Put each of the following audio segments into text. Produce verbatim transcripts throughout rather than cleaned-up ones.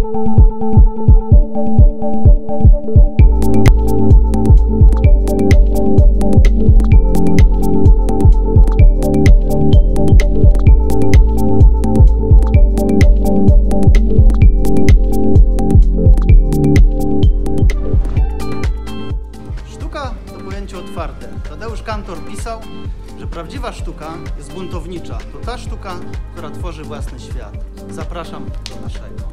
Sztuka to pojęcie otwarte. Tadeusz Kantor pisał, że prawdziwa sztuka jest buntownicza. To ta sztuka, która tworzy własny świat. Zapraszam do naszego.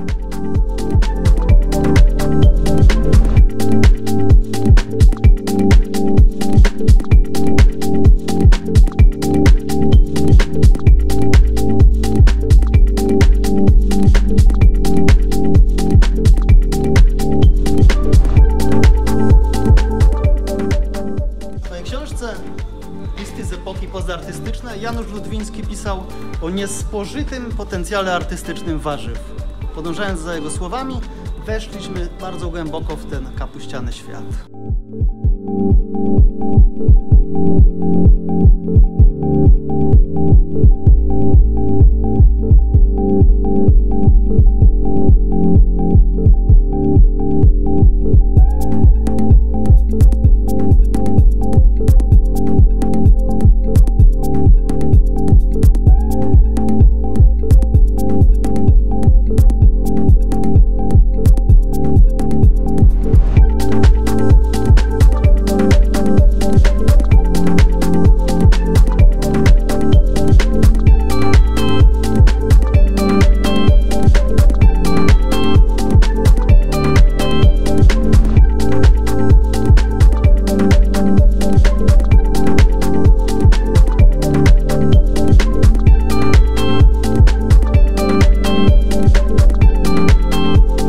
W swojej książce Listy z epoki pozartystycznej Janusz Ludwiński pisał o niespożytym potencjale artystycznym warzyw. Podążając za jego słowami, weszliśmy bardzo głęboko w ten kapuściany świat.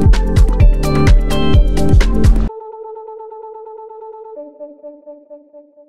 Thank you.